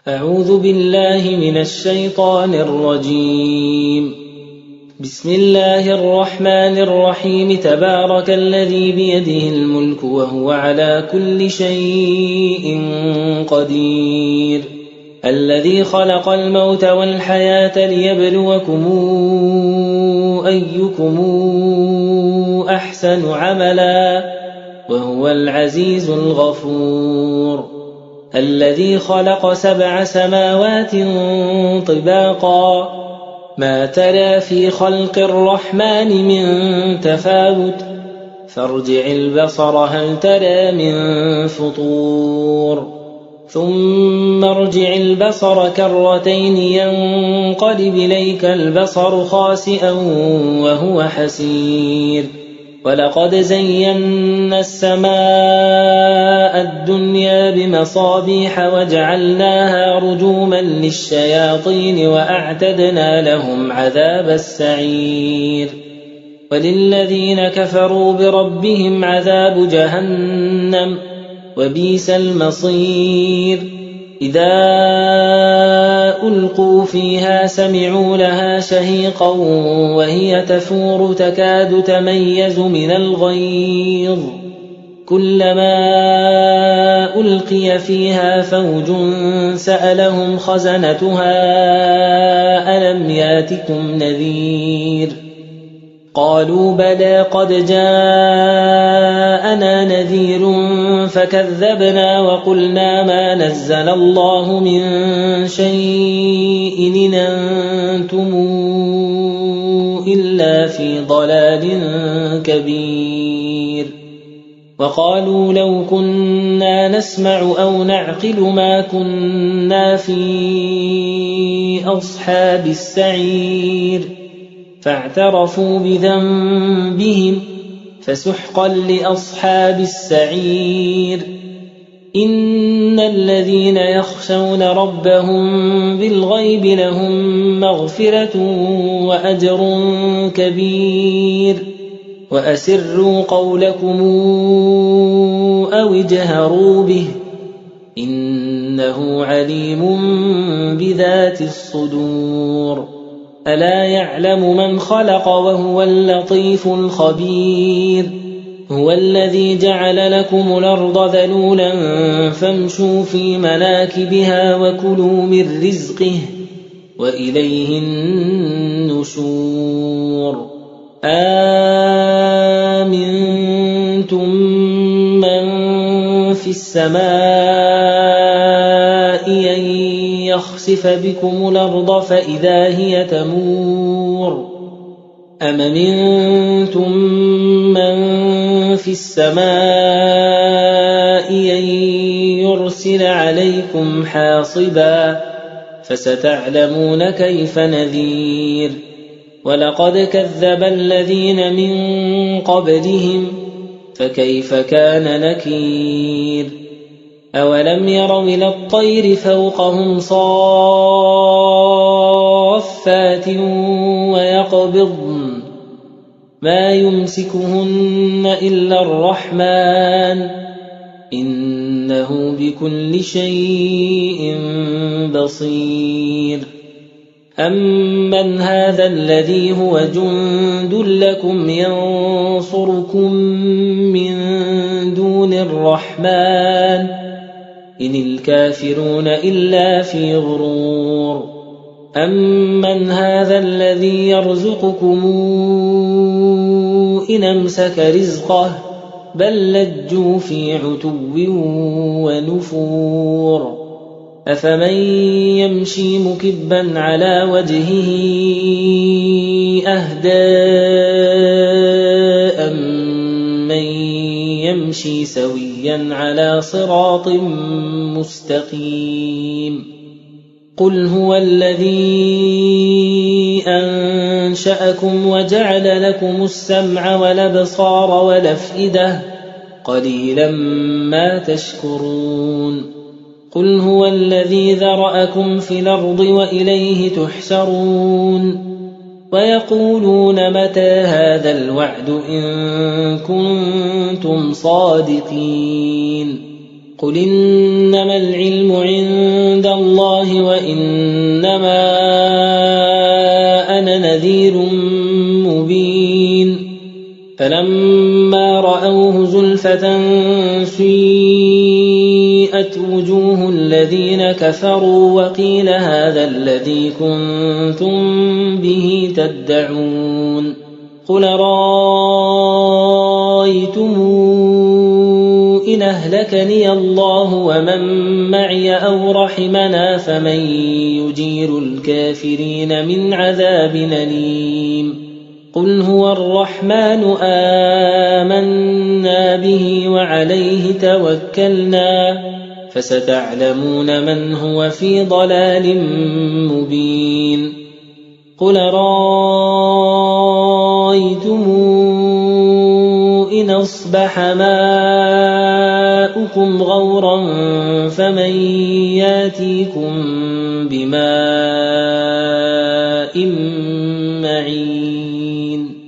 أعوذ بالله من الشيطان الرجيم. بسم الله الرحمن الرحيم. تبارك الذي بيده الملك وهو على كل شيء قدير. الذي خلق الموت والحياة ليبلوكم أيكم أحسن عملا وهو العزيز الغفور. الذي خلق 7 سماوات طباقا ما ترى في خلق الرحمن من تفاوت فارجع البصر هل ترى من فطور ثم ارجع البصر كرتين ينقلب إليك البصر خاسئا وهو حسير. ولقد زينا السماء الدنيا بمصابيح وجعلناها رجوما للشياطين وأعتدنا لهم عذاب السعير. وللذين كفروا بربهم عذاب جهنم وبئس المصير. إذا ألقوا فيها سمعوا لها شهيقا وهي تفور تكاد تميز من الغيظ كلما ألقي فيها فوج سألهم خزنتها ألم ياتكم نذير قالوا بلى قد جاءنا نذير فكذبنا وقلنا ما نزل الله من شيء إن أنتم إلا في ضلال كبير. وقالوا لو كنا نسمع أو نعقل ما كنا في أصحاب السعير فاعترفوا بذنبهم فسحقا لأصحاب السعير. إن الذين يخشون ربهم بالغيب لهم مغفرة وأجر كبير. وأسروا قولكم أو اجهروا به إنه عليم بذات الصدور. ألا يعلم من خلق وهو اللطيف الخبير. هو الذي جعل لكم الأرض ذلولا فامشوا في مناكبها وكلوا من رزقه وإليه النشور. آمنتم من في السماء أن يخسف بكم الأرض فإذا هي تمور أم منتم من في السماء أن يرسل عليكم حاصبا فستعلمون كيف نذير. ولقد كذب الذين من قبلهم فكيف كان نكير. أولم يروا إلى الطير فوقهم صافات ويقبضن ما يمسكهن إلا الرحمن إنه بكل شيء بصير. أمن هذا الذي هو جند لكم ينصركم من دون الرحمن إن الكافرون إلا في غرور. أمن هذا الذي يرزقكم إن أمسك رزقه بل لجوا في عتو ونفور. أفمن يمشي مكبا على وجهه أهدى أمن يمشي سويا على صراط مستقيم. قل هو الذي أنشأكم وجعل لكم السمع والأبصار والأفئدة قليلا ما تشكرون. قل هو الذي ذرأكم في الأرض وإليه تحشرون. ويقولون متى هذا الوعد إن كنتم صادقين قل إنما العلم عند الله وإنما أنا نذير مبين فلما رأوه زلفة سيئت وجوه الذين كفروا وقيل هذا الذي كنتم به تدعون قل رأيتم إن أهلكني الله ومن معي أو رحمنا فمن يجير الكافرين من عذاب أليم قل هو الرحمن آمنا به وعليه توكلنا فستعلمون من هو في ضلال مبين قل رأيتم إن أصبح ماؤكم غورا فمن ياتيكم بماء معين